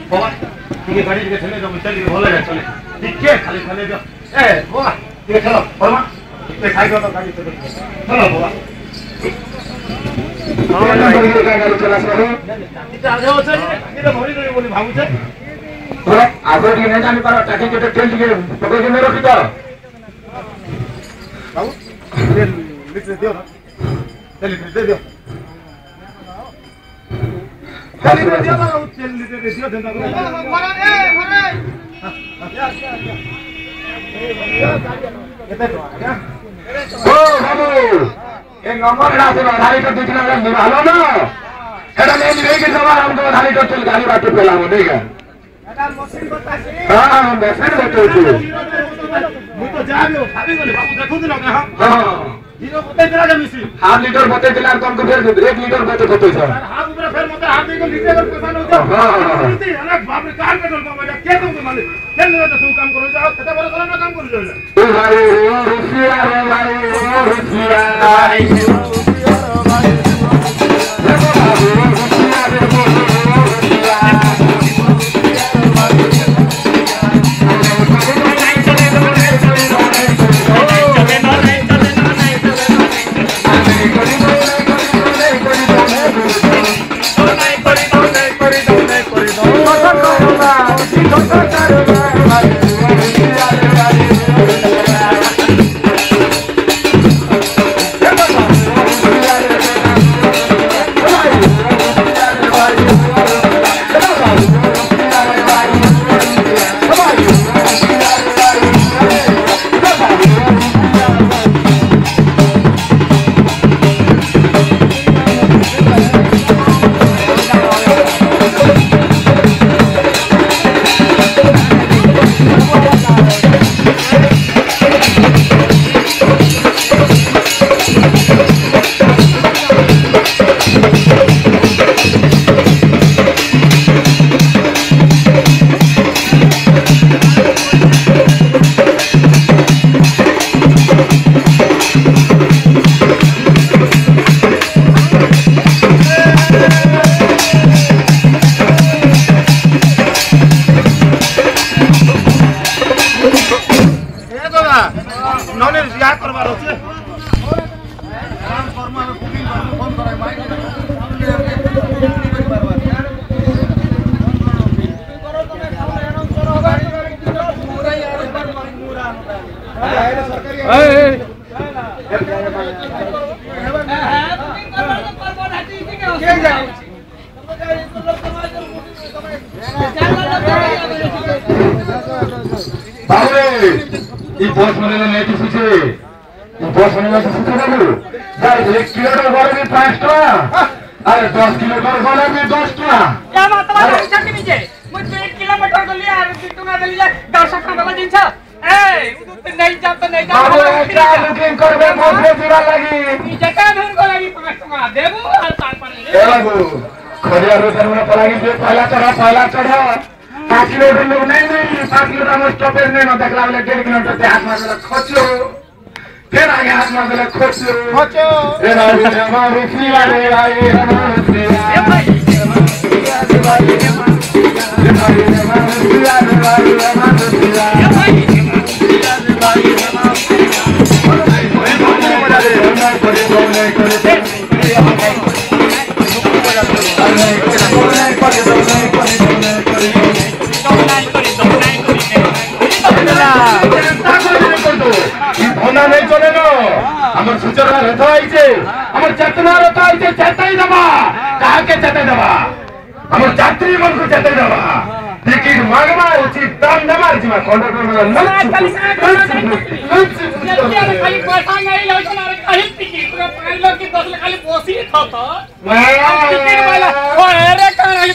बाबा ठीक गाड़ी के चले तो चल के भले चले ठीक है खाली चले दो ए बाबा ठीक चलो बाबा ठीक साइड तो गाड़ी चलो चलो बाबा गाड़ी चला सर इटा आगे हो चल ये तो भरी नहीं बोली भाबू छे तो आगे के नहीं जानी पारो टाकी के तेल के पकड़ के नहीं रखी तो बाबू तेल लिख दियो ना तेल लिख दे दियो तेल लिख दियो ना तेल लिख दे दियो धंधा को भरा ए भरा ये तो आ ओ बाबू ए नंबर ना से गाड़ी को दिखना निभालो ना एटा नहीं निभाई सवार हमको गाड़ी को चल गाड़ी बाटे पेला हो देगा एटा मशीन बतासी हां मशीन बतासी मु तो जाबे खाली गले बाबू देखु दिलो का हां जीरो बते दिला जमीसी हाफ लीटर बते दिला तुमको फिर 1 लीटर बते बते सर हाफ ऊपर फिर मते हाफ को लीटर पैसा न होता हां अरे बाप रे कार पेट्रोल पंप में के तुमको मालूम चल ले तो तुम काम करो जाओ कते बड़े करो ना काम करो जाओ ओ भाई ओ रुसिया रे भाई ओ रुसिया भाई बस मैंने नहीं तो सोचे बस मैंने तो सोचे बाबू यार 1 किलोमीटर गले भी 5 टका अरे 10 किलोमीटर गले भी 10 टका क्या मतलब है छाती नीचे मुझे 1 किलोमीटर गली यार तुम गली 10 टका वाला दिन छ ए तो नहीं जा बाबू क्या बुकिंग करबे बस जीरा लगी जका धन को लगी 5 टका देबो और तार पर ए बाबू खरिया रो तरना पलागी जे पहला चढ़ा 5 किलोमीटर लोग नहीं 5 किलोमीटर हम स्टॉपेज नहीं ना देखला वाले 1.5 किलोमीटर से हाथ मार खोचो फिर आगे हाथ मार खोचो ए भाई हमारे रुसिया रे भाई हमारे रुसिया ए भाई हमारे रुसिया रे भाई हमारे रुसिया ए भाई रुसिया रे भाई नहीं चले ना हमर सूचना रहता आइছে हमर चेतना रहता आइছে चेताई दबा कहा के चेताई दबा हमर यात्री मन को चेताई दबा टिकट मांगवा उचित दाम दबा जिमा कंडक्टर में खाली पैसा नहीं लगे ना कहीं टिकट पूरा 5 लाख की 10 लाख खाली पोसी था तो टिकट वाला ओ अरे कहां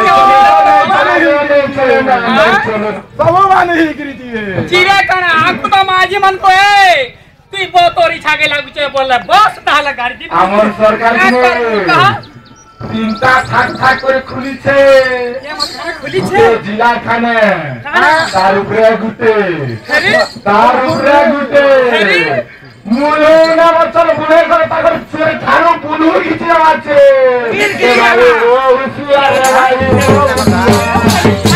सब वाले ही गिरती चिरे कना आकु तो माजी मन को है तू बोतोरी छागे लागु छे बोलला बस ताला गाड़ी हमर सरकार में चिंता ठाक करे खुली छे ये मत खुली छे जिला खाने दारू रे गुटे दारू रे गुटे मुले ना बचल बुले करे ताकर छे थारो पुनु किछ आछे गिर गिर ओ उसिया रे भाई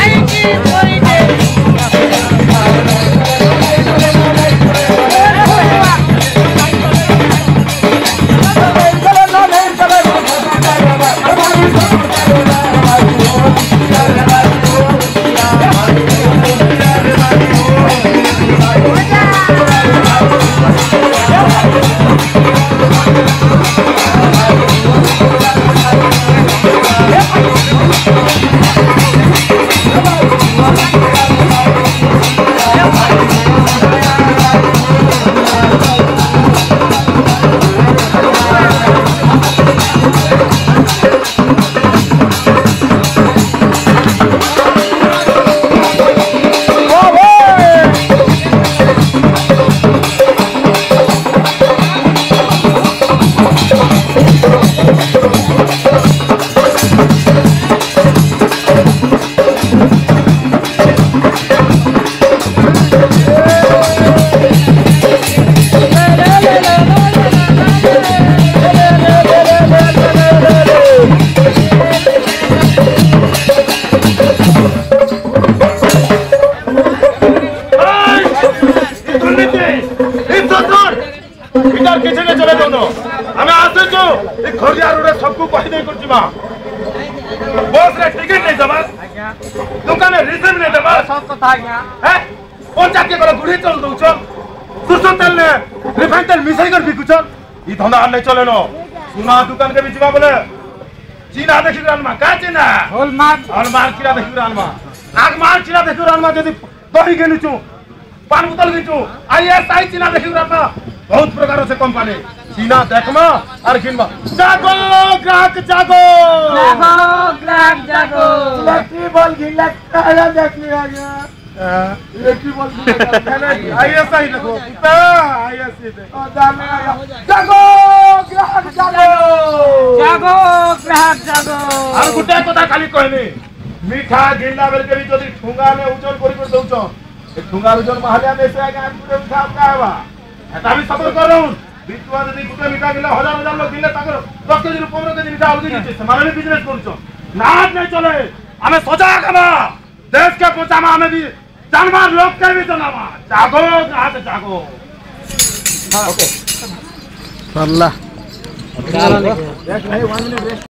बस रे टिकट नहीं दबा दुकान में रिजर्व नहीं दबा सब कथा आज्ञा है पंचायत के गला गुड़ी चल दउछ सुसो तेल ने रिफाइन तेल मिसाई कर बिकुछ ई धंधा नहीं चले न सुना दुकान के बिचवा बोले चीना देखि रानमा का चीना हॉलमार्क चीना देखि रानमा आगमार्क चीना देखि रानमा जदी दही गेनुछु पान बोतल गेनुछु आईएसआई चीना देखि रानमा बहुत प्रकार से कंपनी चीना देखमा और किनबा जागो ग्राहक जागो ग्राहक जागो इलेक्ट्रिक बल्ब गिला काला देखली आ गया इलेक्ट्रिक बल्ब आईएसआई देखो आईएसआई देखो दामे जागो ग्राहक जागो ग्राहक जागो और गुटे कथा खाली कहनी मीठा गिला बेल के भी जदी ठुंगा में उजल करि दउछ ए ठुंगा उजल महलिया में से आगे पूरे उठा कावा एटा भी सबर करू बिचवा जदी गुटे मीठा गिला हजार हजार लोग दिले ताकर 10 केजी 15 केजी मीठा अलगी नीचे से माने बिजनेस करछो नाच नहीं चले हमें सजाग हवा देश के पहुंचामा हमें भी जानवर लोग के भी जनावा जागो ग्राहक जागो ओके सरला देख नहीं 1 मिनट